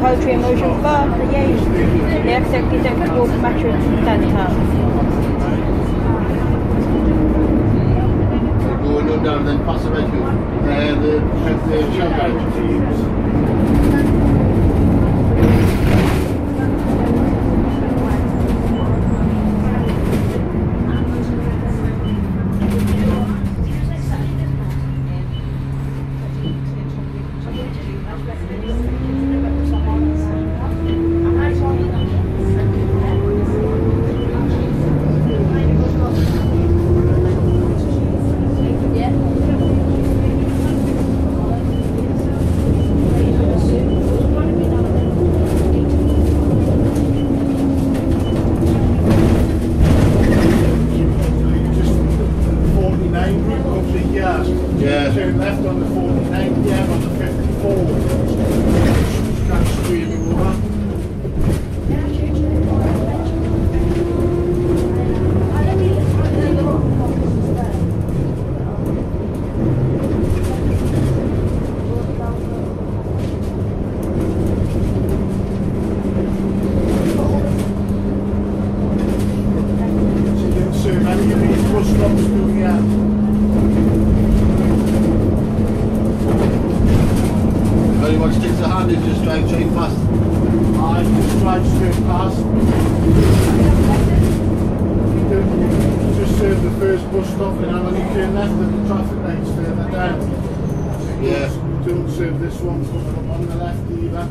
poetry emotion for the years. The executive walk metric downtown. Going on down then pass around you. The turn left on the 49, yeah, on the 54. That's straight over. So you can see many of these bus stops doing that. Anyone sticks a hand in, just drive straight past. I just drive straight past. Just serve the first bus stop and I'm only turn left at the traffic lights further down. Yeah. Don't serve this one coming up on the left either.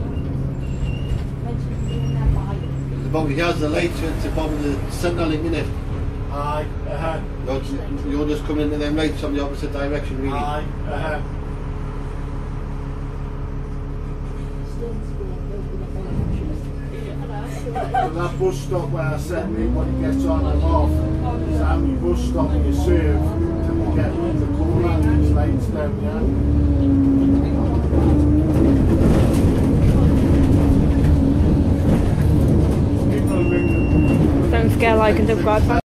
The bottom here's the lights, it's above the signalling, innit? Aye, You're just coming into them lights from the opposite direction, really. Aye, So that bus stop where I said everybody gets on and off is how many bus stops you serve till you get in the corner and these lights down there. Don't forget like and subscribe.